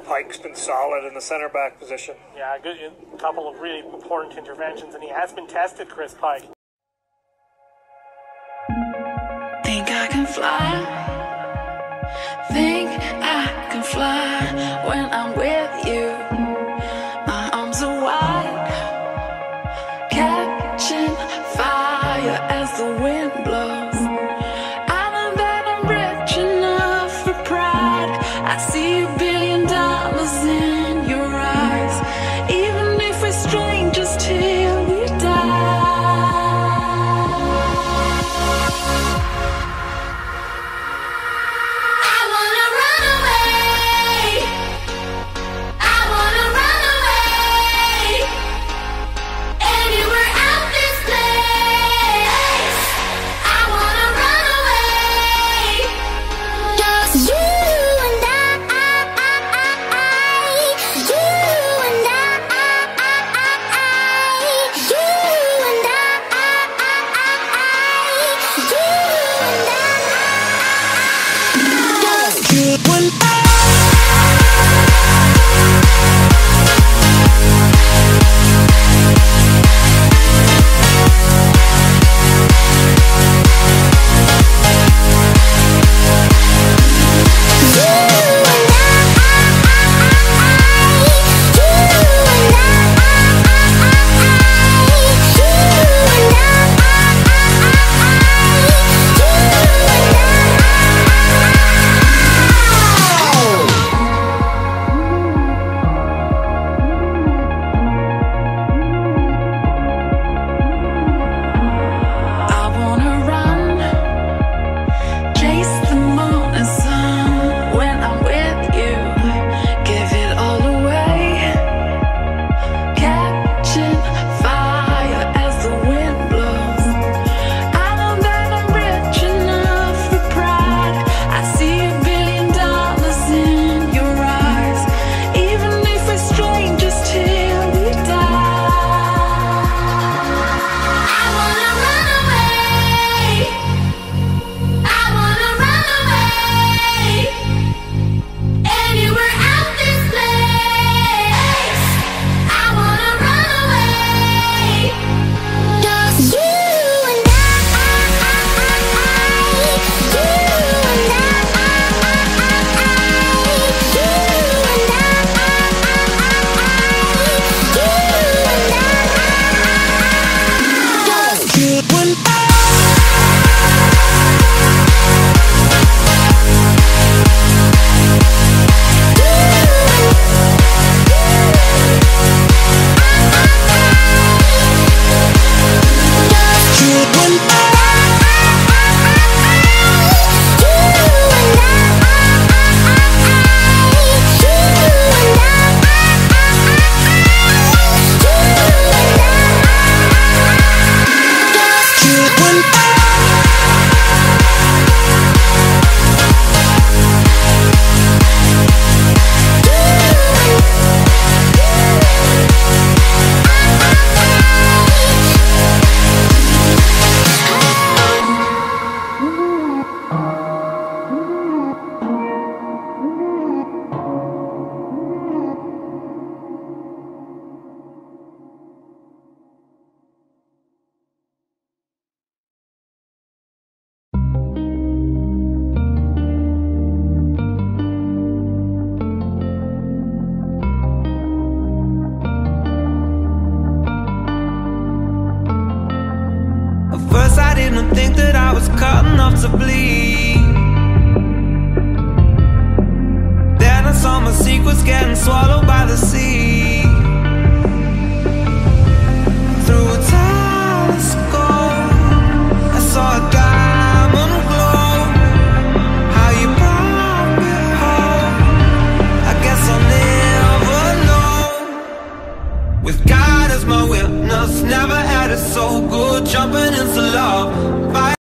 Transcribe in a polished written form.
Pike's been solid in the center back position. Yeah, a couple of really important interventions, and he has been tested, Chris Pike. Think I can fly. Think I can fly when I'm with you. My arms are wide, catching fire as the wind blows. I know that I'm rich enough for pride. I see $1 billion in